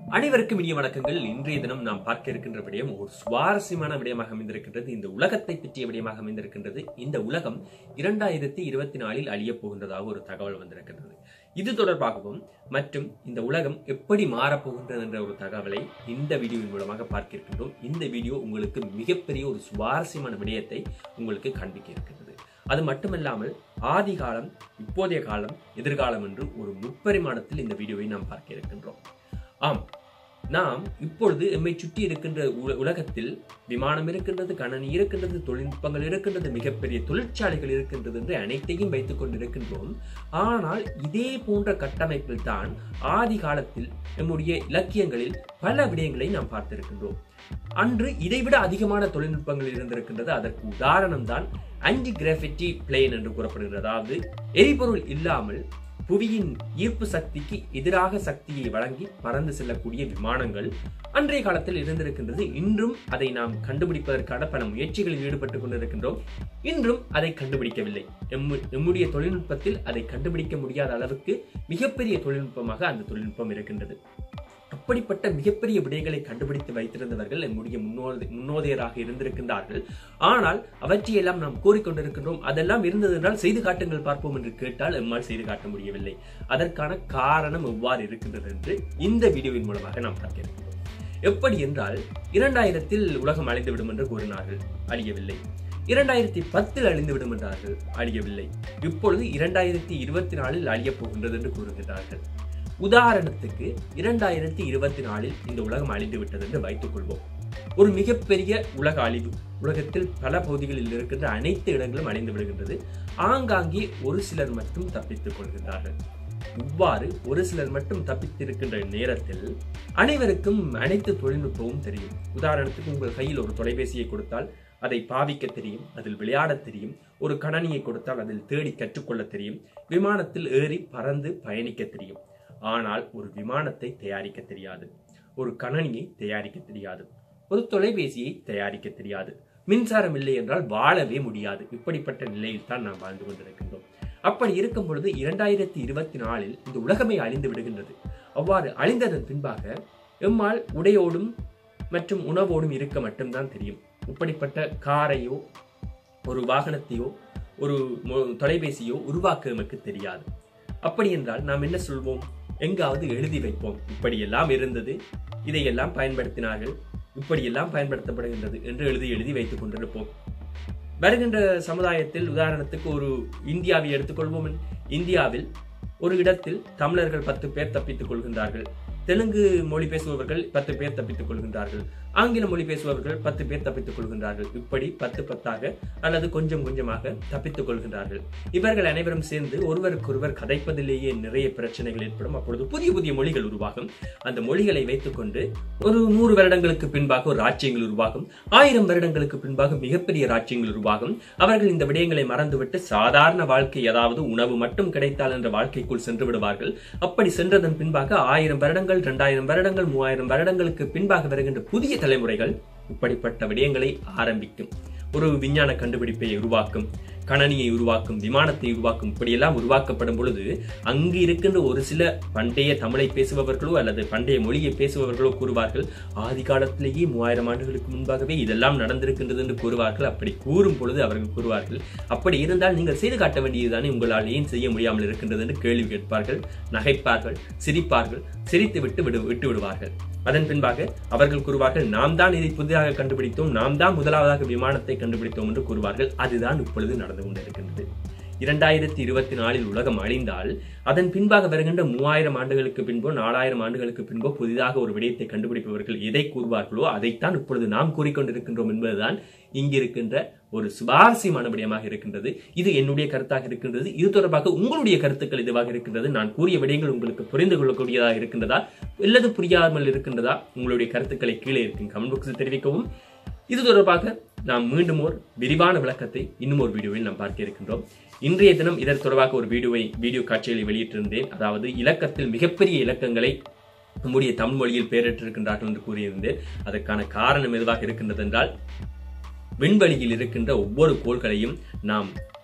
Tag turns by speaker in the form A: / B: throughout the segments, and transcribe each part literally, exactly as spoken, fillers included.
A: அனைவருக்கும் இனிய வணக்கங்கள். இன்றைய தினம் நாம் பார்க்க இருக்கின்ற விடயம் ஒரு சுவாரஸ்யமான விடயமாக அமைந்திருக்கின்றது. இந்த உலகத்தை பற்றிய விடயமாக அமைந்திருக்கின்றது. இந்த உலகம் இரண்டாயிரத்தி இருபத்தி நாலில் அழியப் போகின்றதாக ஒரு தகவல் வந்திருக்கின்றது. இது தொடர்பாகவும் மற்றும் இந்த உலகம் எப்படி மாறப்போகின்றது என்ற ஒரு தகவலை இந்த வீடியோவின் மூலமாக பார்க்க இருக்கின்றோம். இந்த வீடியோ உங்களுக்கு மிகப்பெரிய ஒரு சுவாரஸ்யமான விடயத்தை உங்களுக்கு காண்பிக்க இருக்கின்றது. அது மட்டுமல்லாமல் ஆதி காலம், இப்போதைய காலம், எதிர்காலம் என்று ஒரு முப்பரிமாணத்தில் இந்த வீடியோவை நாம் பார்க்க இருக்கின்றோம். ஆம், நாம் இப்பொழுது எம்மை சுற்றி இருக்கின்ற உலகத்தில் விமானம் இருக்கின்றது, கணனி இருக்கின்றது, தொழில்நுட்பங்கள் இருக்கின்றது, மிகப்பெரிய தொழிற்சாலைகள் இருக்கின்றது என்று அனைத்தையும் வைத்துக் கொண்டிருக்கின்றோம். ஆனால் இதே போன்ற கட்டமைப்பில் தான் ஆதி காலத்தில் நம்முடைய இலக்கியங்களில் பல விடயங்களை நாம் பார்த்திருக்கின்றோம். அன்று இதைவிட அதிகமான தொழில்நுட்பங்கள் இருந்திருக்கின்றது. அதற்கு உதாரணம் தான் ஆன்டி கிராவிட்டி பிளேன் என்று கூறப்படுகிறது. அதாவது எரிபொருள் இல்லாமல் புவியின் ஈர்ப்பு சக்திக்கு எதிராக சக்தியை வழங்கி பறந்து செல்லக்கூடிய விமானங்கள் அன்றைய காலத்தில் இருந்திருக்கின்றது. இன்றும் அதை நாம் கண்டுபிடிப்பதற்கான பல முயற்சிகளில் ஈடுபட்டுக் கொண்டிருக்கின்றோம். இன்றும் அதை கண்டுபிடிக்கவில்லை. நம்முடைய தொழில்நுட்பத்தில் அதை கண்டுபிடிக்க முடியாத அளவுக்கு மிகப்பெரிய தொழில்நுட்பமாக அந்த தொழில்நுட்பம் இருக்கின்றது. அப்படிப்பட்ட மிகப்பெரிய விடயங்களை கண்டுபிடித்து வைத்திருந்தவர்கள் நம்முடைய முன்னோதி முன்னோதையராக இருந்திருக்கின்றார்கள். ஆனால் அவற்றையெல்லாம் நாம் கூறிக்கொண்டிருக்கின்றோம். அதெல்லாம் இருந்தது என்றால் செய்து காட்டுங்கள் பார்ப்போம் என்று கேட்டால் எம்மால் செய்து காட்ட முடியவில்லை. அதற்கான காரணம் எவ்வாறு இருக்கின்றது என்று இந்த வீடியோவின் மூலமாக நாம் பார்க்க இருக்கின்றோம். எப்படி என்றால், இரண்டாயிரத்தில் உலகம் அழிந்துவிடும் என்று கூறினார்கள், அழியவில்லை. இரண்டாயிரத்தி பத்தில் அழிந்துவிடும் என்றார்கள், அழியவில்லை. இப்பொழுது இரண்டாயிரத்தி இருபத்தி நாலில் அழியப் போகின்றது என்று கூறுகிறார்கள். உதாரணத்துக்கு இரண்டாயிரத்தி இருபத்தி நாலில் இந்த உலகம் அழிந்து விட்டது என்று வைத்துக் கொள்வோம். ஒரு மிகப்பெரிய உலக அழிவு, உலகத்தில் பல பகுதிகளில் இருக்கின்ற அனைத்து இடங்களும் அழிந்து விடுகின்றது. ஆங்காங்கே ஒரு சிலர் மட்டும் தப்பித்துக் கொள்கின்றார்கள். இவ்வாறு ஒரு சிலர் மட்டும் தப்பித்திருக்கின்ற நேரத்தில் அனைவருக்கும் அனைத்து தொழில்நுட்பமும் தெரியும். உதாரணத்துக்கு உங்கள் கையில் ஒரு தொலைபேசியை கொடுத்தால் அதை பாவிக்க தெரியும், அதில் விளையாட தெரியும். ஒரு கணனியை கொடுத்தால் அதில் தேடி கற்றுக்கொள்ள தெரியும். விமானத்தில் ஏறி பறந்து பயணிக்க தெரியும். ஆனால் ஒரு விமானத்தை தயாரிக்க தெரியாது, ஒரு கணனியை தயாரிக்க தெரியாது, ஒரு தொலைபேசியை தயாரிக்க தெரியாது. மின்சாரம் இல்லை என்றால் வாழவே முடியாது. இப்படிப்பட்ட நிலையில் தான் நாம் வாழ்ந்து கொண்டிருக்கின்றோம். அப்படி இருக்கும் பொழுது இரண்டாயிரத்தி இருபத்தி நாலில் இந்த உலகமே அழிந்து விடுகின்றது. அவ்வாறு அழிந்ததன் பின்பாக எம்மால் உடையோடும் மற்றும் உணவோடும் இருக்க மட்டும்தான் தெரியும். இப்படிப்பட்ட காரையோ ஒரு வாகனத்தையோ ஒரு தொலைபேசியோ உருவாக்க நமக்கு தெரியாது. அப்படி என்றால் நாம் என்ன சொல்வோம்? எங்காவது எழுதி வைப்போம், இப்படியெல்லாம் இருந்தது, இதையெல்லாம் பயன்படுத்தினார்கள், இப்படியெல்லாம் பயன்படுத்தப்படுகின்றது என்று எழுதி எழுதி வைத்துக் கொண்டிருப்போம். வருகின்ற சமுதாயத்தில் உதாரணத்துக்கு ஒரு இந்தியாவை எடுத்துக்கொள்வோம். இந்தியாவில் ஒரு இடத்தில் தமிழர்கள் பத்து பேர் தப்பித்துக் கொள்கின்றார்கள், தெலுங்கு மொழி பேசுபவர்கள் பத்து பேர் தப்பித்துக் கொள்கின்றார்கள், ஆங்கில மொழி பேசுபவர்கள் பத்து பேர் தப்பித்துக் கொள்கின்றார்கள். இப்படி பத்து பத்தாக அல்லது கொஞ்சம் கொஞ்சமாக தப்பித்துக் கொள்கின்றார்கள். இவர்கள் அனைவரும் சேர்ந்து ஒருவருக்கொருவர் கதைப்பதிலேயே நிறைய பிரச்சனைகள் ஏற்படும். அப்பொழுது புதிய புதிய மொழிகள் உருவாகும். அந்த மொழிகளை வைத்துக் கொண்டு ஒரு நூறு வருடங்களுக்கு பின்பாக ஒரு ராஜ்யங்கள் உருவாகும். ஆயிரம் வருடங்களுக்கு பின்பாக மிகப்பெரிய ராஜ்யங்கள் உருவாகும். அவர்கள் இந்த விடயங்களை மறந்துவிட்டு சாதாரண வாழ்க்கை, அதாவது உணவு மட்டும் கிடைத்தால் என்ற வாழ்க்கைக்குள் சென்று விடுவார்கள். அப்படி சென்றதன் பின்பாக ஆயிரம் வருடங்கள், இரண்டாயிரம் வருடங்கள், மூவாயிரம் வருடங்களுக்கு பின்பாக வருகின்ற புதிய தலைமுறைகள் இப்படிப்பட்ட விடயங்களை ஆரம்பிக்கும். ஒரு விஞ்ஞான கண்டுபிடிப்பை உருவாக்கும், கணனியை உருவாக்கும், விமானத்தை உருவாக்கும். இப்படியெல்லாம் உருவாக்கப்படும் பொழுது அங்கு இருக்கின்ற ஒரு சில பண்டைய தமிழை பேசுபவர்களோ அல்லது பண்டைய மொழியை பேசுபவர்களோ கூறுவார்கள், ஆதி காலத்திலேயே மூவாயிரம் ஆண்டுகளுக்கு முன்பாகவே இதெல்லாம் நடந்திருக்கின்றது என்று கூறுவார்கள். அப்படி கூறும் பொழுது அவர்கள் கூறுவார்கள், அப்படி இருந்தால் நீங்கள் செய்து காட்ட வேண்டியதுதானே, உங்களால் ஏன் செய்ய முடியாமல் இருக்கின்றது என்று கேள்வி கேட்பார்கள், நகைப்பார்கள், சிரிப்பார்கள், சிரித்து விட்டு விடு விட்டு விடுவார்கள். அதன் பின்பாக அவர்கள் கூறுவார்கள், நாம் தான் இதை புதிதாக கண்டுபிடித்தோம், நாம் தான் முதலாவதாக விமானத்தை கண்டுபிடித்தோம் என்று கூறுவார்கள். அதுதான் இப்பொழுது நடந்து கொண்டிருக்கின்றது. இரண்டாயிரத்தி இருபத்தி நாலில் உலகம் அழிந்தால் அதன் பின்பாக வருகின்ற மூவாயிரம் ஆண்டுகளுக்கு பின்போ நாலாயிரம் ஆண்டுகளுக்கு பின்போ புதிதாக ஒரு விடயத்தை கண்டுபிடிப்பவர்கள் எதை கூறுவார்களோ அதைத்தான் இப்பொழுது நாம் கூறிக்கொண்டிருக்கின்றோம் என்பதுதான் இங்கிருக்கின்ற ஒரு சுவாரஸ்யமான விடயமாக இருக்கின்றது. இது என்னுடைய கருத்தாக இருக்கின்றது. இது தொடர்பாக உங்களுடைய கருத்துக்கள் இதுவாக இருக்கின்றது. நான் கூறிய விடயங்கள் உங்களுக்கு புரிந்து கொள்ளக்கூடியதாக இருக்கின்றதா அல்லது புரியாமல் இருக்கின்றதா? உங்களுடைய கருத்துக்களை கீழே இருக்கும் கமெண்ட் பாக்ஸில் தெரிவிக்கவும். இது தொடர்பாக நாம் மீண்டும் ஒரு விரிவான விளக்கத்தை இன்னும் ஒரு வீடியோவில் நாம் பார்க்க இருக்கின்றோம். இன்றைய தினம் இதற்கு தொடர்பாக ஒரு வீடியோவை வீடியோ காட்சிகளை வெளியிட்டிருந்தேன். அதாவது இலக்கத்தில் மிகப்பெரிய இலக்கங்களை நம்முடைய தமிழ் மொழியில் பெயரிட்டிருக்கின்றார்கள் என்று கூறியிருந்தேன். அதற்கான காரணம் எதுவாக இருக்கின்றது என்றால், விண்வெளியில் இருக்கின்ற ஒவ்வொரு கோள்களையும் நாம்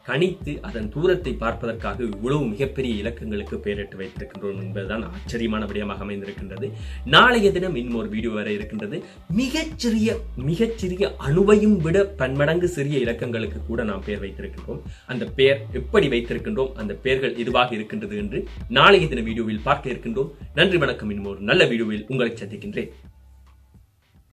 A: கணித்து அதன் தூரத்தை பார்ப்பதற்காக இவ்வளவு மிகப்பெரிய இலக்கங்களுக்கு பெயரிட்டு வைத்திருக்கின்றோம் என்பதுதான் ஆச்சரியமான விடயமாக அமைந்திருக்கின்றது. நாளைய தினம் இன்னும் ஒரு வீடியோ வர இருக்கின்றது. மிகச்சிறிய மிகச்சிறிய அணுவையும் விட பன்மடங்கு சிறிய இலக்கங்களுக்கு கூட நாம் பெயர் வைத்திருக்கின்றோம். அந்த பெயர் எப்படி வைத்திருக்கின்றோம், அந்த பெயர்கள் எதுவாக இருக்கின்றது என்று நாளைய தின வீடியோவில் பார்க்க இருக்கின்றோம். நன்றி, வணக்கம். இன்னும் ஒரு நல்ல வீடியோவில் உங்களை சந்திக்கின்றேன்.